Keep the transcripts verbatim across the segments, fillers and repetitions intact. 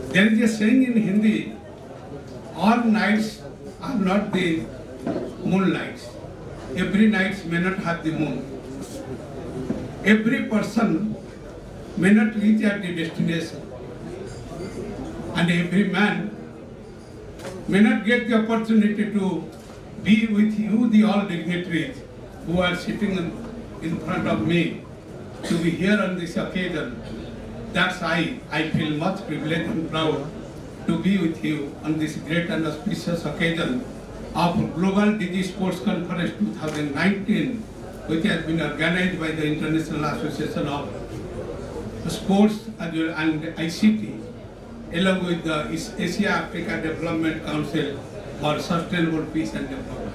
There is a saying in Hindi, all nights are not the moonlights. Every night may not have the moon. Every person may not reach at the destination. And every man may not get the opportunity to be with you, the all dignitaries who are sitting in, in front of me, to be here on this occasion. That's I, I feel much privileged and proud to be with you on this great and auspicious occasion of Global Digi Sports Conference twenty nineteen, which has been organized by the International Association of Sports and I C T, along with the Asia Africa Development Council for Sustainable Peace and Development.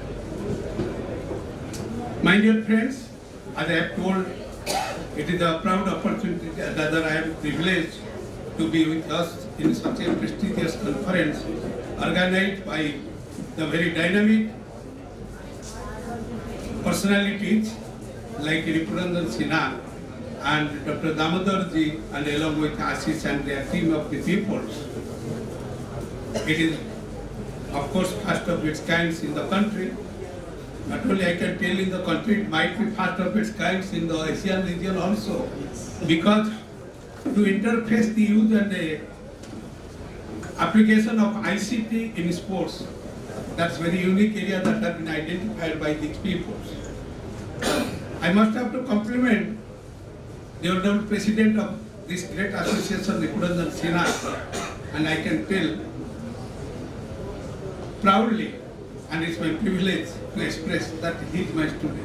My dear friends, as I have told, it is a proud opportunity that I am privileged to be with us in such a prestigious conference organized by the very dynamic personalities like Ripuranjan Sinha and Doctor Damodarji, and along with Agies and their team of the people. It is, of course, first of its kind in the country. Not only I can tell in the country, it might be first of its kind in the Asian region also, because to interface the use and the application of I C T in sports, that's a very unique area that has been identified by these people. I must have to compliment the Honorable President of this great association, Ripuranjan Sinha, and I can tell proudly, and it's my privilege to express that he is my student.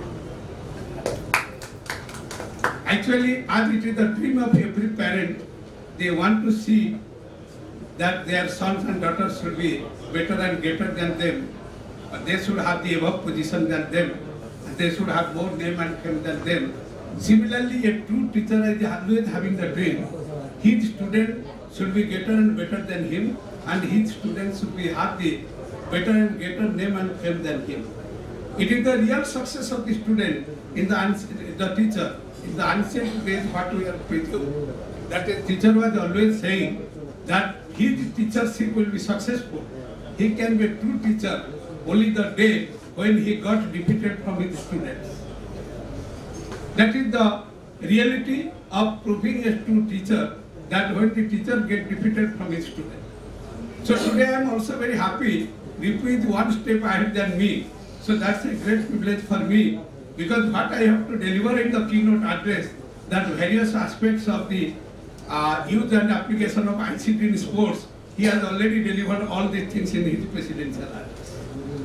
Actually, as it is the dream of every parent, they want to see that their sons and daughters should be better and greater than them. They should have the above position than them. They should have more name and fame than them. Similarly, a true teacher is always having the dream. His student should be greater and better than him, and his students should be have the better and greater name and fame than him. It is the real success of the student in the, the teacher. In the ancient days, what we are preaching, that a teacher was always saying that his teachership will be successful. He can be a true teacher only the day when he got defeated from his students. That is the reality of proving a true teacher, that when the teacher gets defeated from his student. So today I am also very happy. Ripu is one step ahead than me. So that's a great privilege for me, because what I have to deliver in the keynote address, that various aspects of the uh, use and application of I C T in sports, he has already delivered all these things in his presidential address.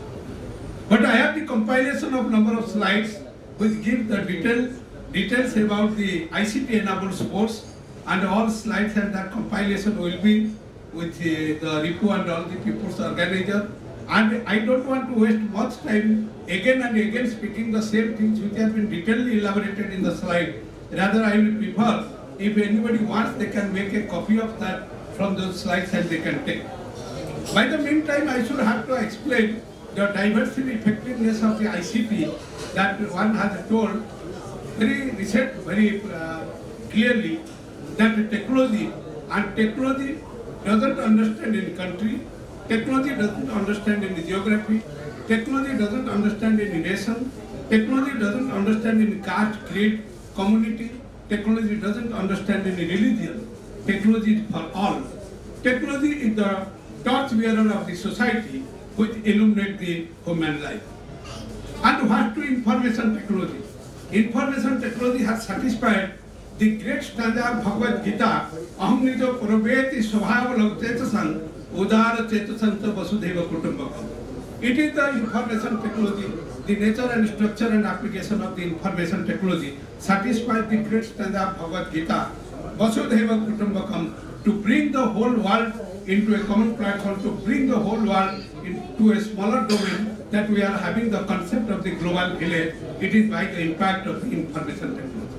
But I have the compilation of number of slides which give the detail, details about the I C T enabled sports, and all slides and that compilation will be with uh, the Ripu and all the people's organizer. And I don't want to waste much time again and again speaking the same things which have been detailedly elaborated in the slide. Rather, I will prefer, if anybody wants, they can make a copy of that from those slides and they can take. By the meantime, I should have to explain the diversity effectiveness of the I C T that one has told very recent, very uh, clearly, that technology, and technology doesn't understand any country, technology doesn't understand any geography, technology doesn't understand any nation, technology doesn't understand any caste, creed, community, technology doesn't understand any religion. Technology is for all. Technology is the torch bearer of the society which illuminates the human life. And what to information technology? Information technology has satisfied the great stanza of Bhagavad Gita, Aham nijo purveti svabhava lavchetasam udara chetasanta vasudhaiva kutumbakam. It is the information technology, the nature and structure and application of the information technology satisfies the great stanza of Bhagavad Gita, Vasudhaiva Kutumbakam, to bring the whole world into a common platform, to bring the whole world into a smaller domain, that we are having the concept of the global village. It is by the impact of the information technology.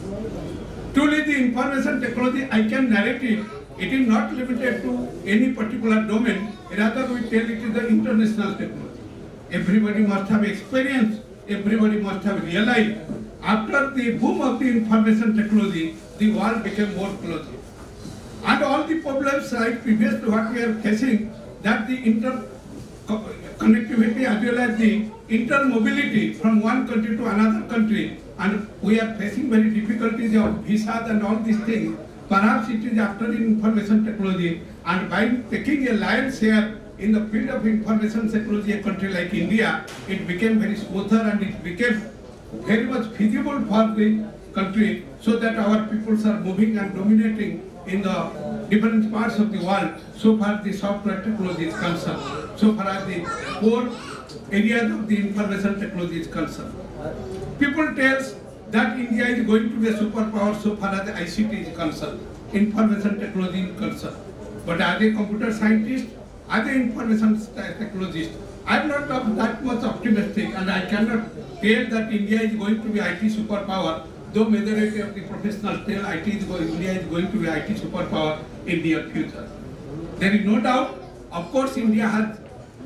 Truly, the information technology, I can narrate it, it is not limited to any particular domain, rather we tell it is the international technology. Everybody must have experienced, everybody must have realized, after the boom of the information technology, the world became more closed. And all the problems like previous to what we are facing, that the inter connectivity as well as the intermobility from one country to another country, and we are facing very difficulties of visas and all these things. Perhaps it is after information technology, and by taking a lion's share in the field of information technology, a country like India, it became very smoother and it became very much feasible for the country, so that our peoples are moving and dominating in the different parts of the world, so far the software technology is concerned, so far as the core areas of the information technology is concerned. People tell us that India is going to be a superpower so far as the I C T is concerned, information technology is concerned. But as a computer scientist, as an information technologist, I am not that much optimistic, and I cannot tell that India is going to be I T superpower, though majority of the professionals tell I T is going, India is going to be I T superpower in the near future. There is no doubt, of course, India has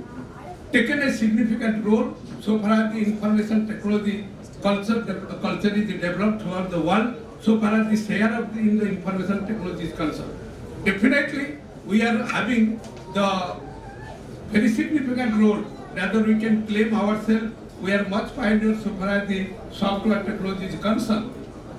taken a significant role so far as the information technology culture, the culture is developed throughout the world, so far as the share of the, in the information technology is concerned. Definitely, we are having the very significant role. Rather, we can claim ourselves we are much pioneers so far as the software technology is concerned.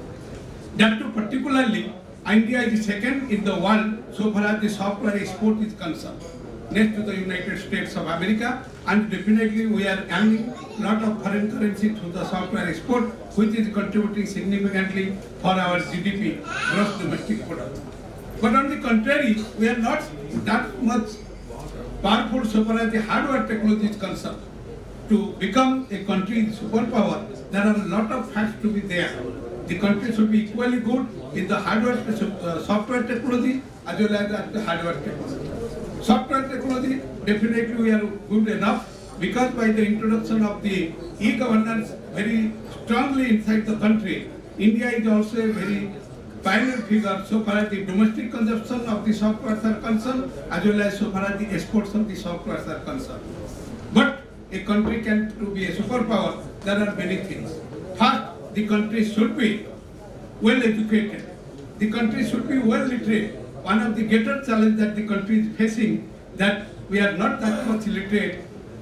That too, particularly, India is second in the world so far as the software export is concerned, next to the United States of America, and definitely we are earning a lot of foreign currency through the software export, which is contributing significantly for our G D P, gross domestic product. But on the contrary, we are not that much powerful so far as the hardware technology is concerned. To become a country superpower, there are a lot of facts to be there. The country should be equally good in the hardware, uh, software technology as well as the hardware technology. Software technology, definitely we are good enough, because by the introduction of the e-governance very strongly inside the country, India is also a very pioneer figure so far as the domestic consumption of the softwares are concerned, as well as so far as the exports of the softwares are concerned. But a country can to be a superpower, there are many things. First, the country should be well educated. The country should be well literate. One of the greater challenges that the country is facing, that we are not that much literate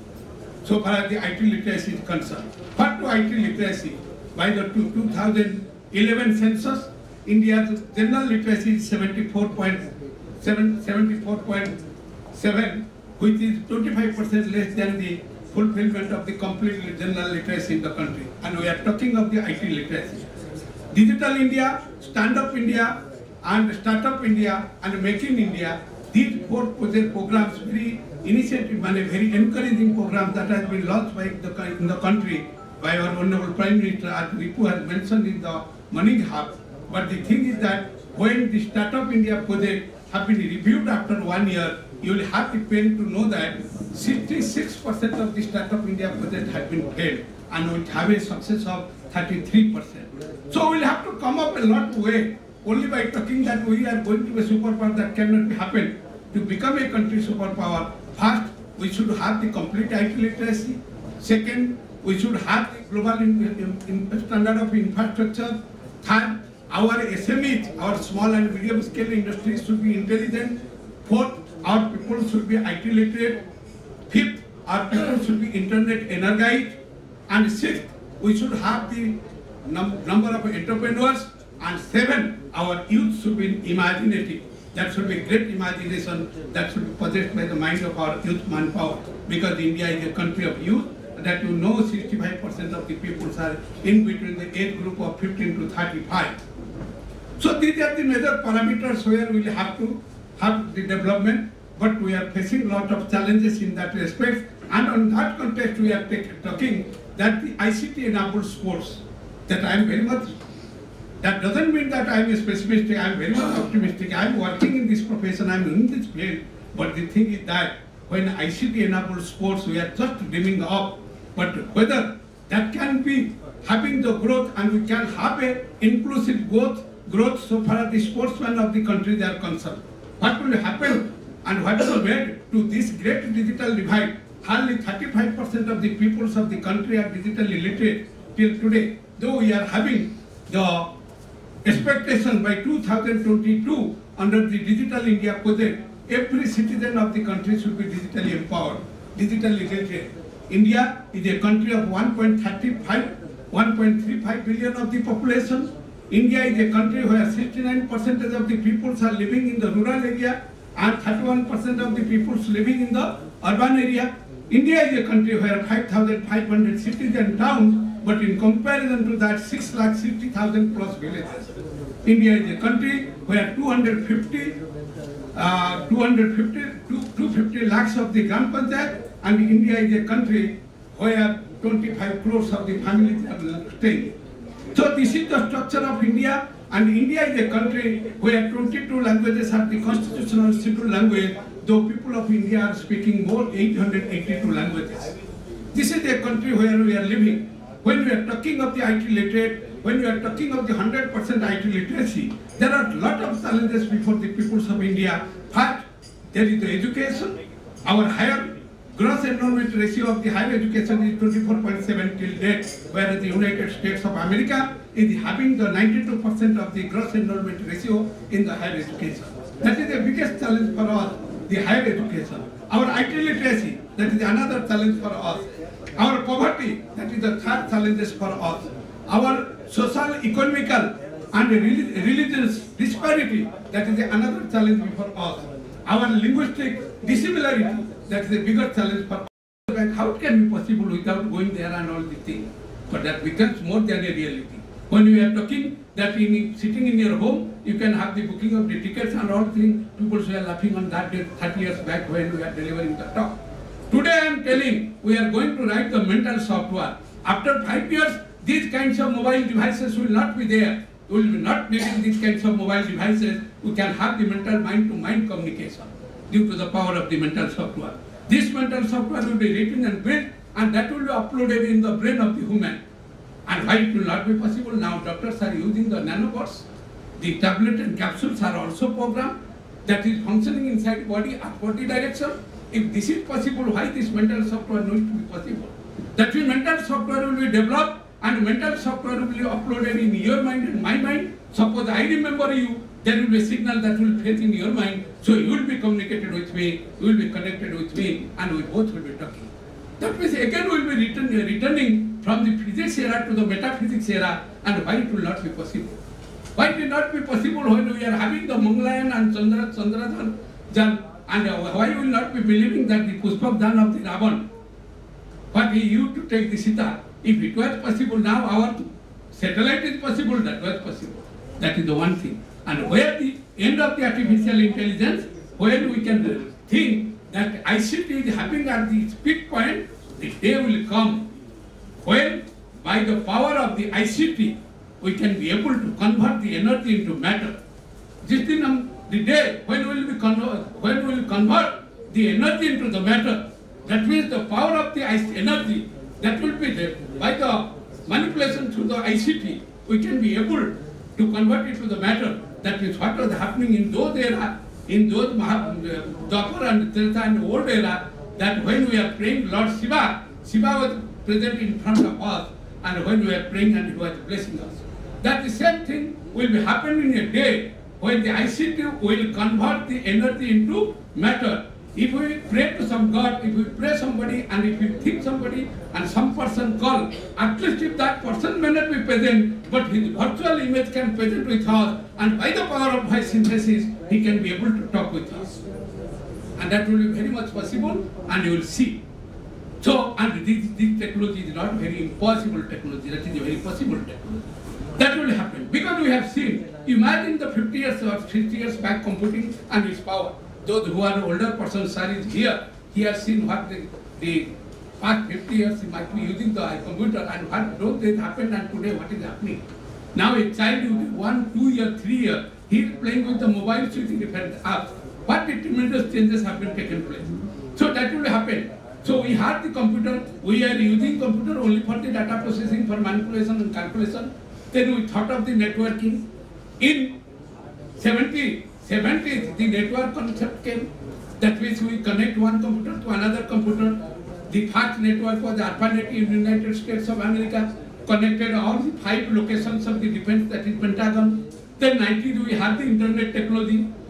so far as the I T literacy is concerned. What to I T literacy? By the two thousand eleven census, India's general literacy is seventy-four point seven, seventy-four point seven, which is twenty-five percent less than the fulfillment of the complete general literacy in the country. And we are talking of the I T literacy. Digital India, Stand-up India, and Startup India, and Make in India, these four project programs, very initiative and very encouraging programs that has been launched by the, in the country by our Honorable Prime Minister, as Ripu has mentioned in the Morning Hub. But the thing is that when the Startup India project have been reviewed after one year, you will have the pain to know that sixty-six percent of the Startup India project has been failed, and we have a success of thirty-three percent. So we will have to come up a lot way. Only by talking that we are going to be a superpower, that cannot happen. To become a country superpower, first, we should have the complete I T literacy. Second, we should have the global in, in, in standard of infrastructure. Third, our S M Es, our small and medium scale industries should be intelligent. Fourth, our people should be I T literate. Fifth, our people should be internet energized. And sixth, we should have the num number of entrepreneurs. And seven, our youth should be imaginative. That should be great imagination that should be possessed by the mind of our youth manpower. Because India is a country of youth, that you know sixty-five percent of the people are in between the age group of fifteen to thirty-five. So these are the major parameters where we will have to have the development, but we are facing a lot of challenges in that respect. And on that context, we are talking that the I C T enabled sports, that I am very much. That doesn't mean that I am a pessimistic, I am very much optimistic. I am working in this profession, I am in this field. But the thing is that when I C T enabled sports, we are just dreaming of. But whether that can be having the growth, and we can have a inclusive growth, growth so far as the sportsmen of the country are concerned. What will happen and what is made to this great digital divide? Hardly thirty-five percent of the peoples of the country are digitally literate till today. Though we are having the expectation by two thousand twenty-two, under the Digital India project, every citizen of the country should be digitally empowered, digitally literate. India is a country of one point three five, one point three five billion of the population. India is a country where sixty-nine percent of the peoples are living in the rural area and thirty-one percent of the peoples living in the urban area. India is a country where five thousand five hundred cities and towns, but in comparison to that, six lakh sixty thousand plus villages. India is a country where two hundred fifty, uh, two hundred fifty, two hundred fifty lakhs of the Gram Panchayat, and India is a country where twenty-five crores of the families are staying. So this is the structure of India, and India is a country where twenty-two languages are the constitutional scheduled language, though people of India are speaking more eight hundred eighty-two languages. This is a country where we are living. When we are talking of the I T literate, when we are talking of the one hundred percent I T literacy, there are a lot of challenges before the peoples of India. First, there is the education. Our higher gross enrollment ratio of the higher education is twenty-four point seven till date, whereas the United States of America is having the ninety-two percent of the gross enrollment ratio in the higher education. That is the biggest challenge for us, the higher education. Our I T literacy, that is another challenge for us. Our poverty, that is the third challenge for us. Our social, economical and religious disparity, that is another challenge for us. Our linguistic dissimilarity, that is a bigger challenge for us. How it can be possible without going there and all these things? But that becomes more than a reality. When we are talking that in sitting in your home, you can have the booking of the tickets and all things, people were laughing on that day thirty years back when we are delivering the talk. Today I am telling, we are going to write the mental software. After five years, these kinds of mobile devices will not be there. We will be not needing these kinds of mobile devices. We can have the mental mind-to-mind communication due to the power of the mental software. This mental software will be written and built, and that will be uploaded in the brain of the human. And why it will not be possible? Now doctors are using the nanobots. The tablet and capsules are also programmed that is functioning inside the body upward the direction. If this is possible, why this mental software needs to be possible? That means mental software will be developed and mental software will be uploaded in your mind and my mind. Suppose I remember you, there will be a signal that will fit in your mind. So you will be communicated with me, you will be connected with me, and we both will be talking. That means again we will be return, returning from the physics era to the metaphysics era, and why it will not be possible? Why it will not be possible when we are having the Mangalayan and Chandra, Chandrajan, Jan, and uh, why will not be believing that the Pushpak Dan of the Ravan, what he used to take the Sita, if it was possible now, our satellite is possible, that was possible. That is the one thing. And where the end of the artificial intelligence, when we can think that I C T is happening at the peak point, the day will come when by the power of the I C T, we can be able to convert the energy into matter. This is the day when we will be convert, when we will convert the energy into the matter. That means the power of the energy that will be there by the manipulation through the I C T. We can be able to convert it to the matter. That is what was happening in those era, in those Dwapar and Treta and old era. That when we are praying Lord Shiva, Shiva was present in front of us, and when we are praying and he was blessing us. That the same thing will be happening in a day when the I C T will convert the energy into matter. If we pray to some God, if we pray somebody, and if we think somebody, and some person call, at least if that person may not be present, but his virtual image can present with us, and by the power of voice synthesis, he can be able to talk with us. And that will be very much possible, and you will see. So, and this, this technology is not very impossible technology, that is a very possible technology. That will happen, because we have seen, imagine the fifty years or sixty years back computing and its power. Those who are older persons are here, he has seen what the, the past fifty years he might be using the computer and what those days happened and today what is happening. Now a child with one, two year, three year, he is playing with the mobile using different apps. What the tremendous changes have been taken place. So that will happen. So we have the computer, we are using computer only for the data processing, for manipulation and calculation. Then we thought of the networking. In seventies, the network concept came. That means we connect one computer to another computer. The first network was the ARPANET in the United States of America, connected all the five locations of the defense, that is Pentagon. Then nineties we have the internet technology.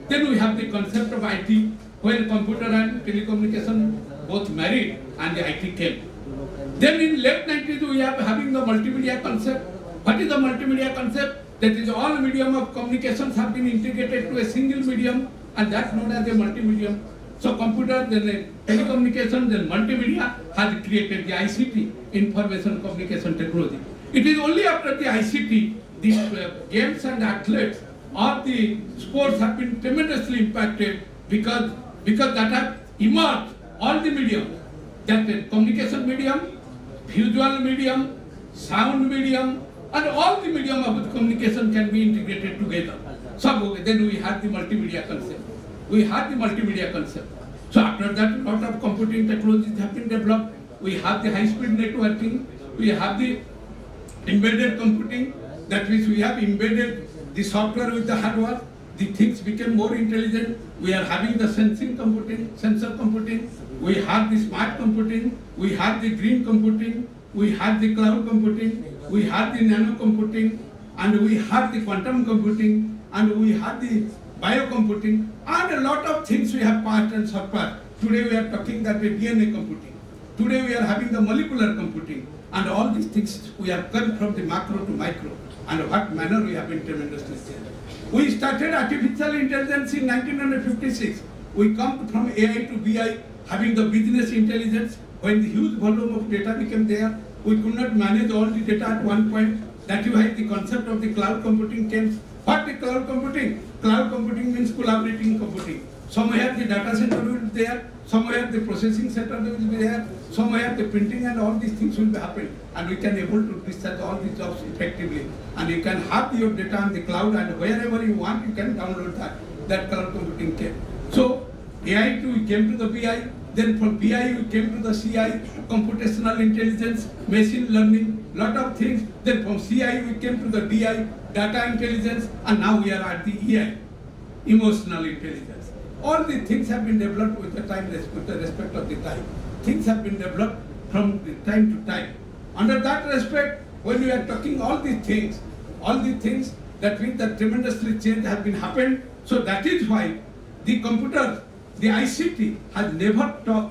Then we have the concept of I T, when computer and telecommunication both married and the I T came. Then in late nineties we are having the multimedia concept. What is the multimedia concept? That is all medium of communications have been integrated to a single medium, and that's known as a multimedia. So computer, then telecommunication, then multimedia has created the I C T, information communication technology. It is only after the I C T, the uh, games and athletes or the sports have been tremendously impacted because, because that have emerged all the medium, that the communication medium, visual medium, sound medium, and all the medium of the communication can be integrated together. So then we have the multimedia concept. We have the multimedia concept. So after that, a lot of computing technologies have been developed. We have the high-speed networking. We have the embedded computing. That means we have embedded the software with the hardware. The things became more intelligent. We are having the sensing computing, sensor computing. We have the smart computing. We have the green computing. We have the cloud computing. We have the nano computing. And we have the quantum computing. And we have the biocomputing. And a lot of things we have passed and surpassed. Today we are talking that the D N A computing. Today we are having the molecular computing. And all these things we have come from the macro to micro. And what manner we have been tremendously changed. We started artificial intelligence in nineteen fifty-six. We come from A I to B I, having the business intelligence. When the huge volume of data became there, we could not manage all the data at one point. That is why the concept of the cloud computing came. What is cloud computing? Cloud computing means collaborating computing. Somewhere the data center will be there, somewhere the processing center will be there, somewhere the printing and all these things will be happening. And we can able to discharge all these jobs effectively. And you can have your data on the cloud, and wherever you want, you can download that. That cloud computing came. So A I to we came to the B I, then from B I we came to the C I, computational intelligence, machine learning, lot of things. Then from C I we came to the D I, data intelligence, and now we are at the E I, emotional intelligence. All the things have been developed with the time, with the respect of the time. Things have been developed from the time to time. Under that respect, when we are talking all these things, all these things, that means that tremendously change has been happened. So that is why the computer, the I C T has never taught,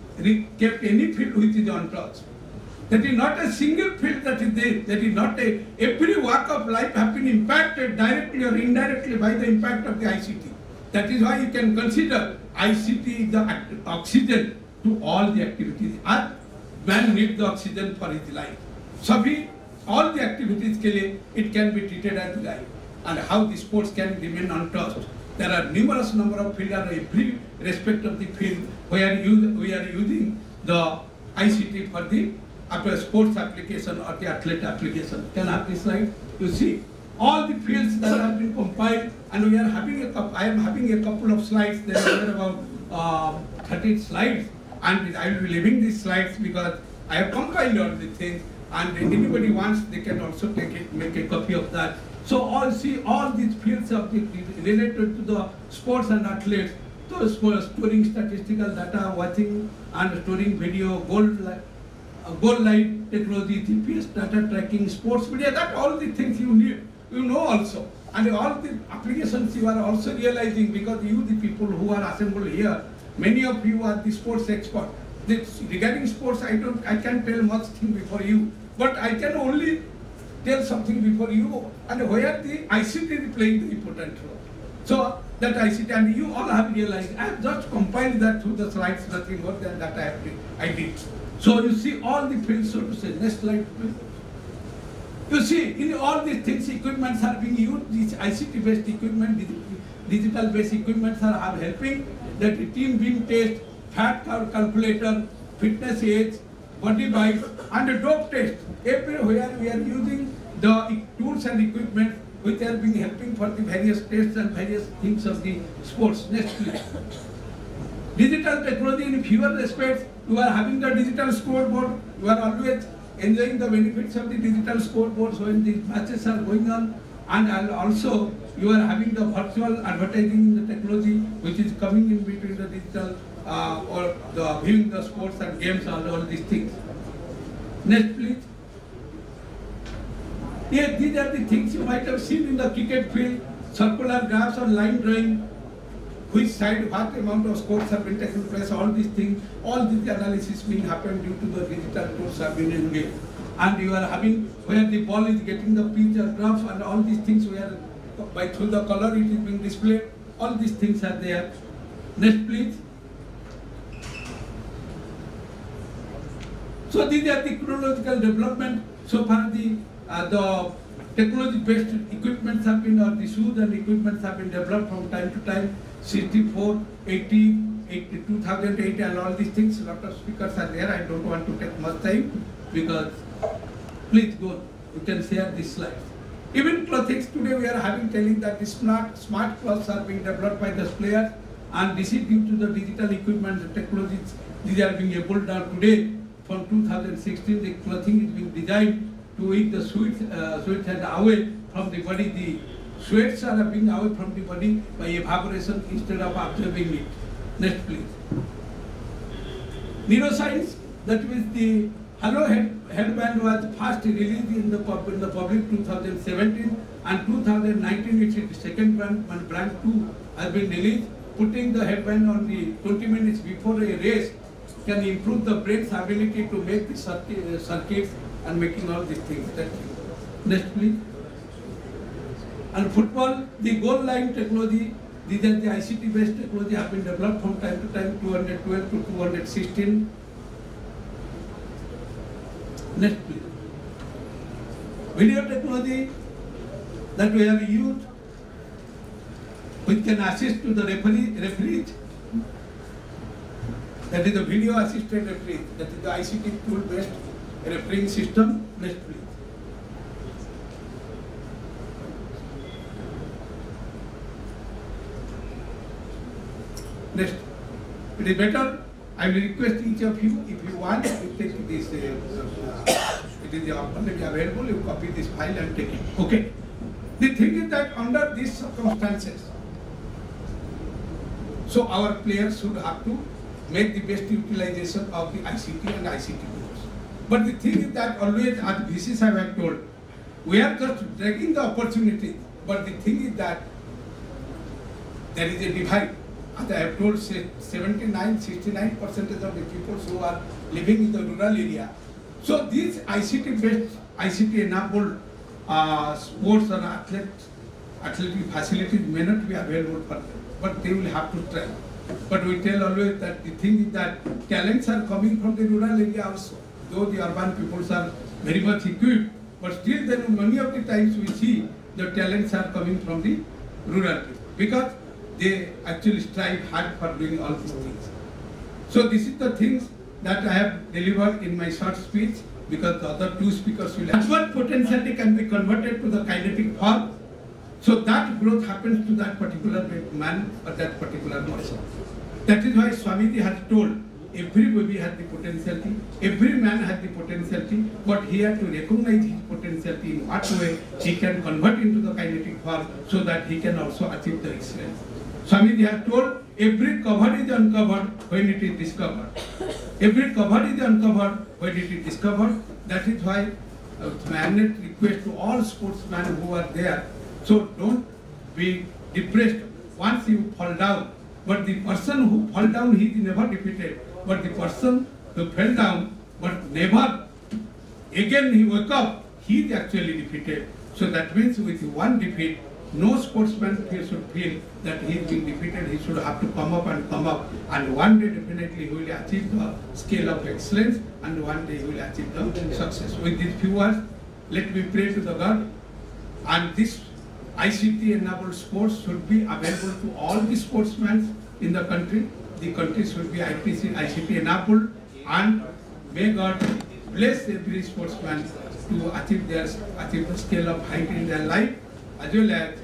kept any field which is untouched. That is not a single field that is there. That is not a, every walk of life have been impacted directly or indirectly by the impact of the I C T. That is why you can consider I C T is the oxygen to all the activities. And man needs the oxygen for his life. So we, all the activities ke liye, it can be treated as life. And how the sports can remain untouched. There are numerous number of fields in every respect of the field where you, we are using the I C T for the after sports application or the athlete application. Can I have this slide? You see all the fields that have been compiled, and we are having a couple, I am having a couple of slides. There are about uh, thirty slides, and I will be leaving these slides because I have compiled all the things, and anybody wants, they can also take it, make a copy of that. So all see all these fields of the, related to the sports and athletes, so storing statistical data, watching and storing video, goal, uh, goal line technology, G P S data tracking, sports media, that all the things you need, you know also. And all the applications you are also realizing, because you, the people who are assembled here, many of you are the sports experts. This, regarding sports, I don't, I can't tell much thing before you, but I can only tell something before you, and where the I C T is playing the important role. So that I C T, and you all have realized, I have just compiled that through the slides, nothing more than that I, have, I did. So you see all the fields, so to say. Next slide, please. You see, in all these things, equipments are being used. These I C T-based equipment, digital-based equipments are, are helping. That team beam test, fat calculator, fitness age, body bike, and a dope test. Everywhere we are using the tools and equipment which are being helping for the various tests and various things of the sports. Next, please. Digital technology in fewer respects. You are having the digital scoreboard. You are always enjoying the benefits of the digital scoreboards when the matches are going on. And also, you are having the virtual advertising in the technology which is coming in between the digital uh, or the viewing the sports and games and all these things. Next, please. Yeah, these are the things you might have seen in the cricket field, circular graphs or line drawing, which side, what amount of scores have been taken place, all these things, all these analysis being happened due to the digital tools have been engaged. And you are having where the ball is getting the pitch or rough and all these things where by through the color it is being displayed. All these things are there. Next please. So these are the chronological development. So far the uh, the technology-based equipments have been, or the shoes and equipments have been developed from time to time. sixty-four, eighty, eighty, two thousand eight and all these things. A lot of speakers are there. I don't want to take much time because please go. You can share this slide. Even clothes today we are having telling that the smart smart clothes are being developed by the players, and this is due to the digital equipment, the technologies. These are being able down today. From two thousand sixteen, the clothing is being designed to eat the sweets, uh, sweets and away from the body. The sweats are being away from the body by evaporation instead of absorbing it. Next, please. Neuroscience, that means the Hello head, headband was first released in the, pub, in the public two thousand seventeen, and two thousand nineteen it's the second brand, and brand two has been released. Putting the headband on the twenty minutes before a race can improve the brain's ability to make the circuit, uh, circuits and making all these things. That's it. Next, please. And football, the goal line technology, these are the I C T-based technology have been developed from time to time, two hundred twelve to two hundred sixteen. Next, please. Video technology that we have used, which can assist to the referee, referees. That is the video assisted referee. That is the I C T tool-based refereeing system. Next, please. Next. It is better. I will request each of you, if you want, you take this. Uh, it is already available. You copy this file and take it. Okay. The thing is that under these circumstances, so our players should have to make the best utilization of the I C T and I C T tools. But the thing is that always, as V Cs I have told, we are just dragging the opportunity. But the thing is that there is a divide. As I have told, seventy-nine, sixty-nine percent of the people who are living in the rural area. So these I C T-based, I C T-enabled uh, sports or athletes, athletic facilities may not be available for them, but they will have to try. But we tell always that the thing is that talents are coming from the rural area also. Though the urban peoples are very much equipped, but still then many of the times we see the talents are coming from the rural people, because they actually strive hard for doing all these things. So this is the things that I have delivered in my short speech, because the other two speakers will have. What potentiality can be converted to the kinetic form, so that growth happens to that particular man or that particular person. That is why Swamiji has told, every baby has the potentiality, every man has the potentiality, but he has to recognize his potentiality in what way he can convert into the kinetic form, so that he can also achieve the excellence. Swamiji has told, every cover is uncovered when it is discovered. Every cover is uncovered when it is discovered. That is why uh, my request to all sportsmen who are there, so don't be depressed once you fall down. But the person who fall down, he is never defeated. But the person who fell down, but never again he woke up, he is actually defeated. So that means with one defeat, no sportsman should feel that he is being defeated. He should have to come up and come up, and one day definitely he will achieve the scale of excellence, and one day he will achieve the success. With these few words, let me pray to the God, and this I C T-enabled sports should be available to all the sportsmen in the country. The country should be I C T-enabled, and may God bless every sportsman to achieve their achieve the scale of height in their life, as well as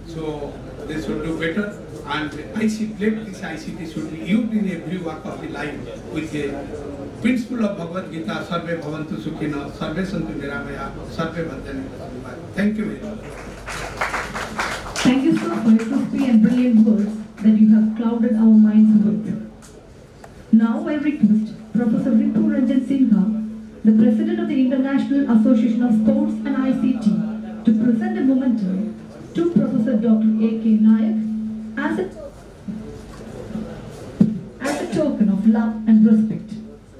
so they should do better. And I C T, this I C T should be used in every walk of the life with the principle of Bhagavad Gita, Sarve Bhavantu Sukhina, Sarve Santu Niramaya, Sarve Bhadani. Thank you very much. Thank you, sir, for your crispy and brilliant words that you have clouded our minds with. Now I request Professor Ritu Ranjan Sinha, the President of the International Association of Sports and I C T, to present a memento to Professor Doctor A K Nayak as a token of love and respect.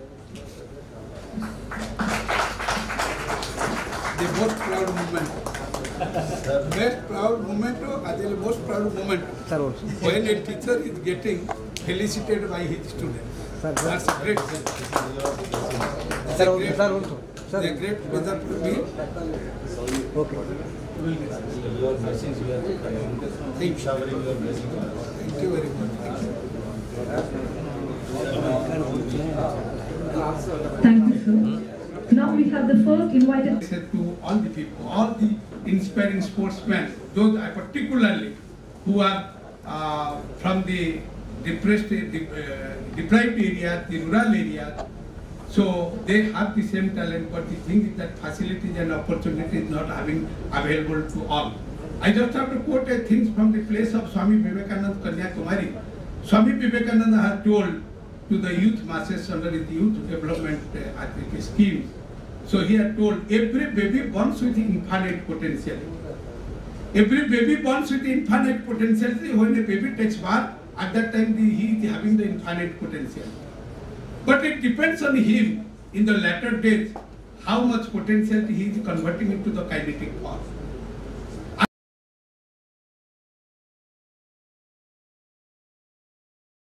The most proud moment. Best proud moment or the most proud moment when a teacher is getting felicitated by his student. That's a great thing. That's a great, that's a great pleasure for me. Okay. Thank you. Thank you very much. Thank you, sir. Now we have the first invited. I said to all the people, all the inspiring sportsmen, those I particularly who are uh, from the depressed, uh, deprived areas, the rural areas, so they have the same talent, but the thing is that facilities and opportunities not having available to all. I just have to quote a thing from the place of Swami Vivekananda Kanyakumari. Swami Vivekananda had told to the youth masses under the youth development uh, I think, scheme. So he had told every baby born with infinite potential. Every baby born with infinite potential. When a baby takes birth, at that time the, he is having the infinite potential. But it depends on him in the latter days how much potential he is converting into the kinetic form.